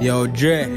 Yo, Djed.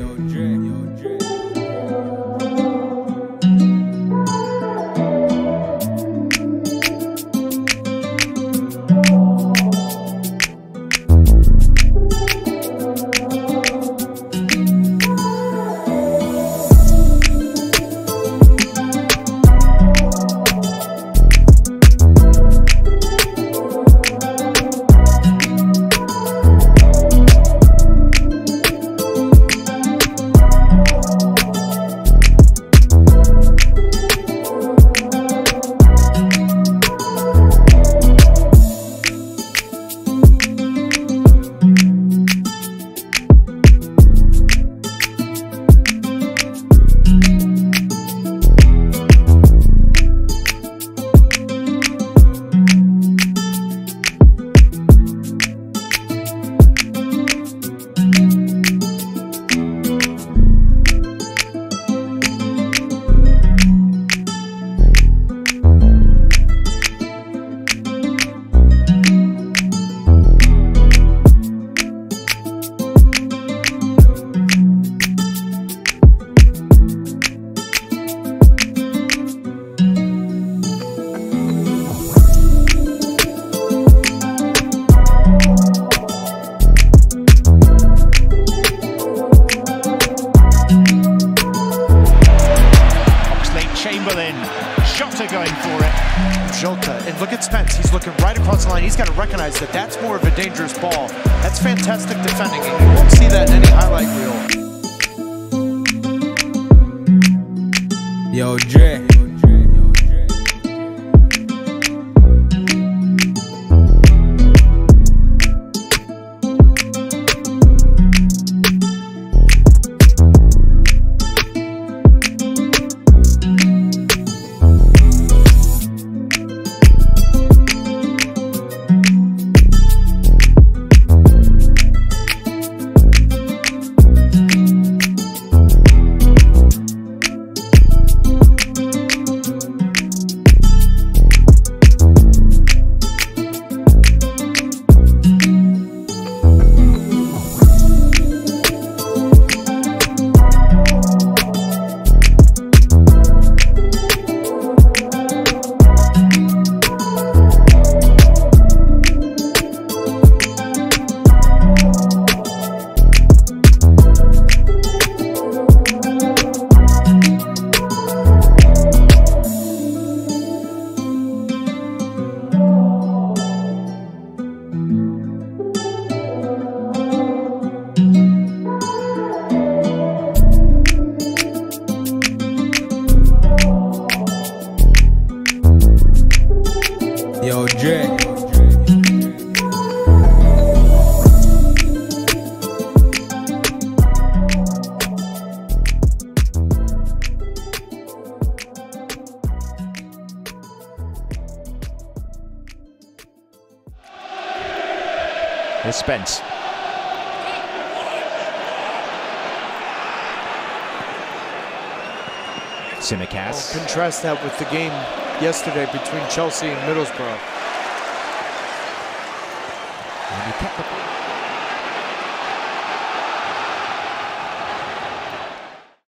Jota going for it. Jota, and look at Spence. He's looking right across the line. He's got to recognize that that's more of a dangerous ball. That's fantastic defending, and you won't see that in any highlight reel. Yo, Djed. Yo, Djed. Here's Spence. Simicast. Contrast that with the game yesterday between Chelsea and Middlesbrough. And he kept the